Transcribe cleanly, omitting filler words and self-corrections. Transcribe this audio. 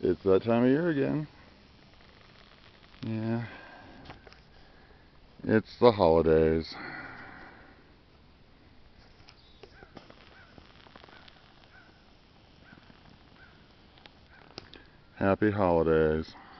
It's that time of year again. Yeah. It's the holidays. Happy holidays.